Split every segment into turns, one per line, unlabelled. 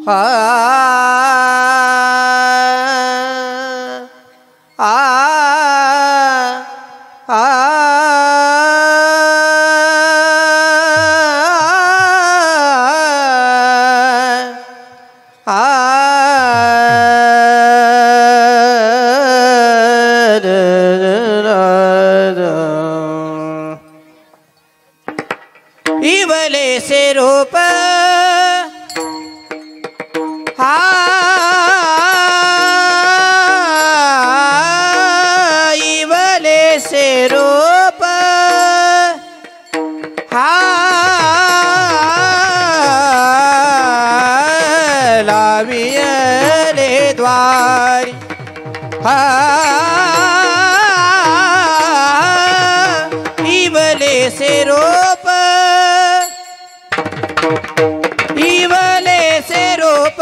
आ आ इवले से रूप इवले से रूप लावियले द्वार इवले से रूप इवले से रूप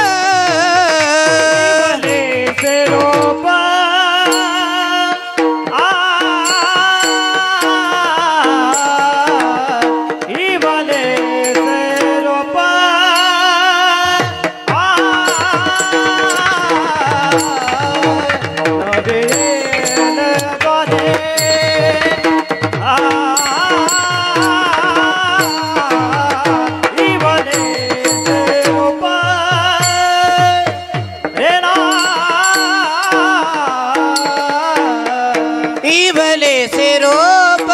इवले से रूप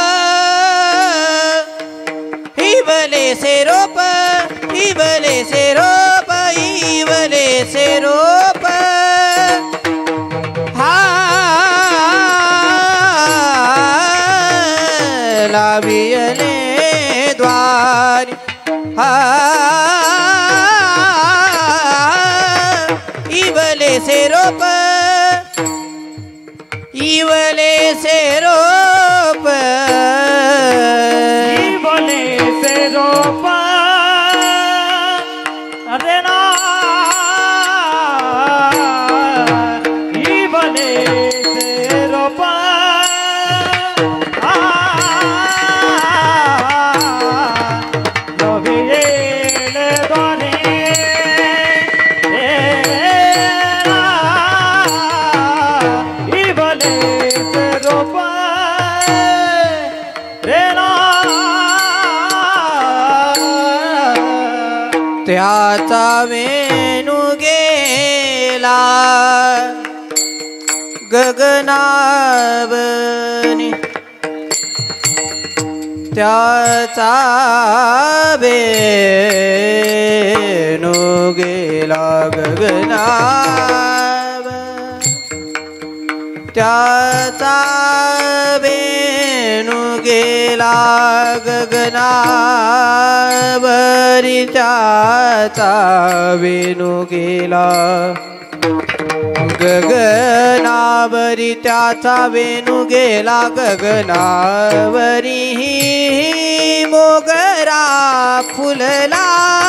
इवले से रूप इवले से रूप इवले से रूप लावियले द्वार इवले से रूप इवले से रूप
इवले से रूप अरे ना इवले से रूप
त्याचा वेणू गेला गगनावनी त्याचा वेणू गेला गगनावनी त्याचा वेणू गेला गगनावरी त्याचा वेणू गेला गगनावरी त्याचा वेणू गेला गगनावरी मोगरा फुलला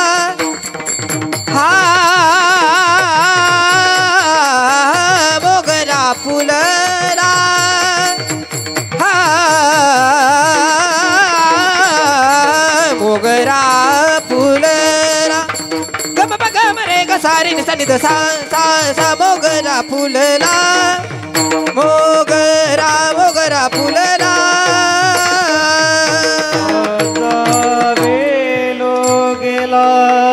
मोगरा फुलला मोगरा फुलला गम गम रे ग सारी निसनी द सा सा सा मोगरा फुलला मोगरा मोगरा फुलला
वेलो गेला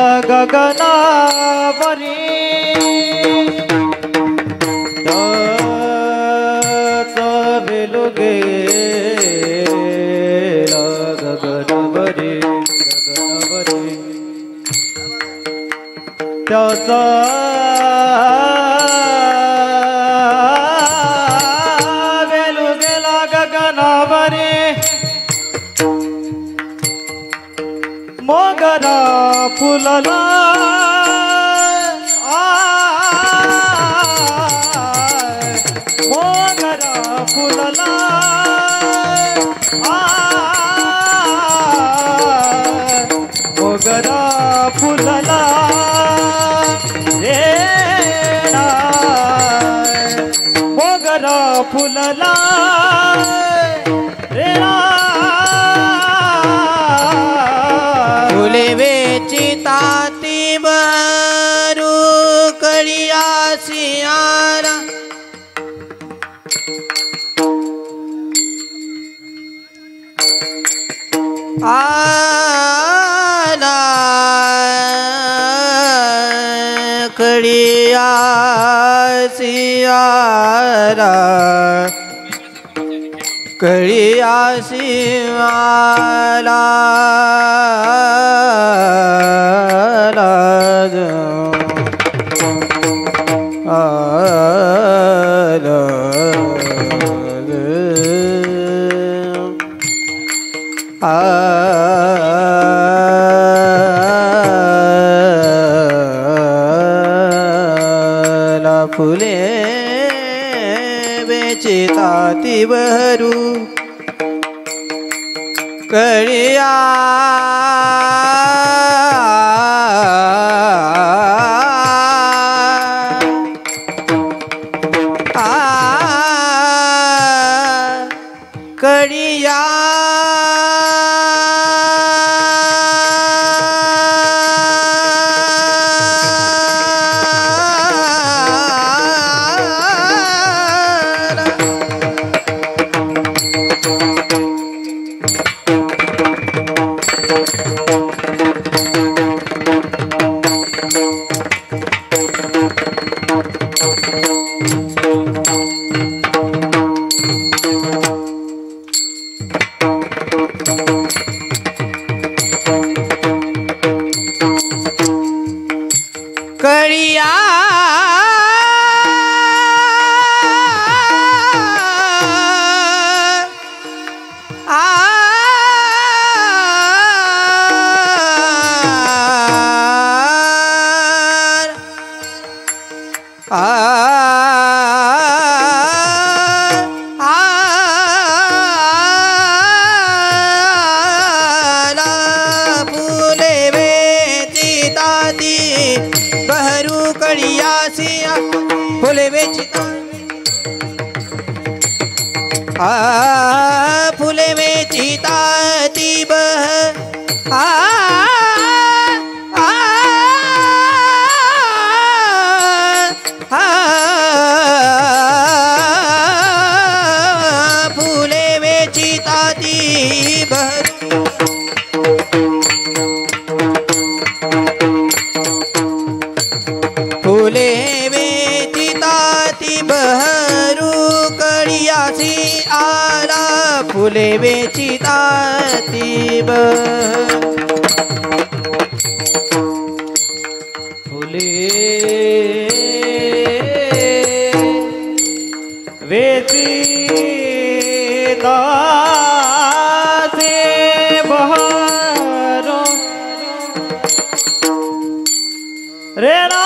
गगनावरी वेलो गेला गगनावरी त्याचा वेलू गेला गगनावरी मोगरा फुलला मोगरा फुलला मोगरा फुलला मोगरा फुलला
फुले वेचिता ती आला कड़िया सियारा कड़िया सियाला फुले बेचिताती बहरू कड़िया कड़िया कड़िया कड़िया सिया फुले बेचिता फुले बेचिता तीब फुले बेचिता तीब फूले बेचिताती बहरू कड़िया सी आला फूले बेचिताती फूले बेचिताती बहरू रे ना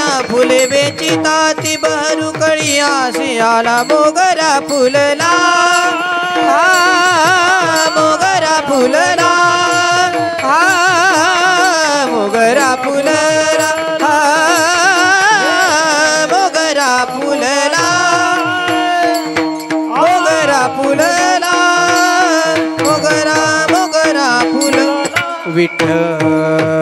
बेचिताती बहरू कड़िया सियाला मोगरा फूलला। मोगरा फुलला हा मोगरा फुलला हा मोगरा फुलला मोगरा फुलला मोगरा मोगरा फुल विठ्ठल